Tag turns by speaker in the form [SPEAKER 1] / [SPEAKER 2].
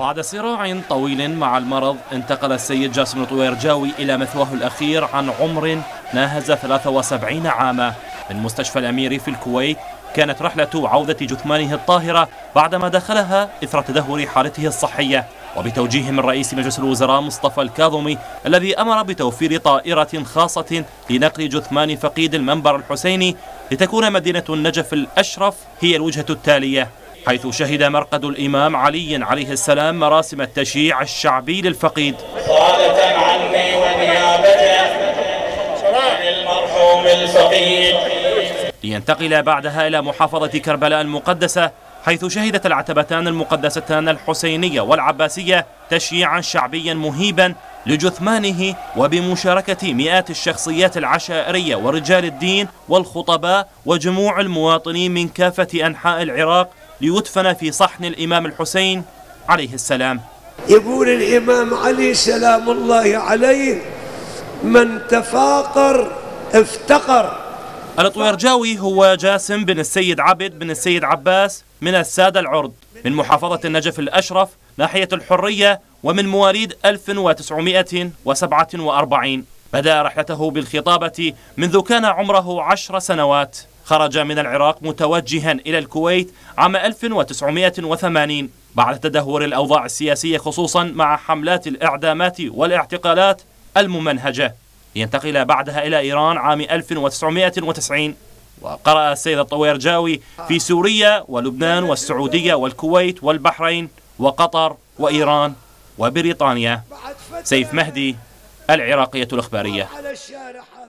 [SPEAKER 1] بعد صراع طويل مع المرض انتقل السيد جاسم الطويرجاوي إلى مثواه الأخير عن عمر ناهز 73 عاما من مستشفى الأميري في الكويت. كانت رحلة عودة جثمانه الطاهرة بعدما دخلها إثر تدهور حالته الصحية، وبتوجيه من رئيس مجلس الوزراء مصطفى الكاظمي الذي أمر بتوفير طائرة خاصة لنقل جثمان فقيد المنبر الحسيني لتكون مدينة النجف الأشرف هي الوجهة التالية، حيث شهد مرقد الإمام علي عليه السلام مراسم التشييع الشعبي للفقيد
[SPEAKER 2] صالة عني ونيابة عن المرحوم الفقيد،
[SPEAKER 1] لينتقل بعدها إلى محافظة كربلاء المقدسة، حيث شهدت العتبتان المقدستان الحسينية والعباسية تشييعا شعبيا مهيبا لجثمانه، وبمشاركة مئات الشخصيات العشائرية ورجال الدين والخطباء وجموع المواطنين من كافة أنحاء العراق، ليدفن في صحن الإمام الحسين عليه السلام.
[SPEAKER 3] يقول الإمام علي سلام الله عليه: من تفاقر افتقر.
[SPEAKER 1] الطويرجاوي هو جاسم بن السيد عبد بن السيد عباس من السادة العرد من محافظة النجف الأشرف ناحية الحرية، ومن مواليد 1947. بدأ رحلته بالخطابة منذ كان عمره 10 سنوات. خرج من العراق متوجها إلى الكويت عام 1980 بعد تدهور الأوضاع السياسية، خصوصا مع حملات الإعدامات والاعتقالات الممنهجة، لينتقل بعدها إلى إيران عام 1990. وقرأ السيد الطويرجاوي في سوريا ولبنان والسعودية والكويت والبحرين وقطر وإيران وبريطانيا. سيف مهدي، العراقية الإخبارية.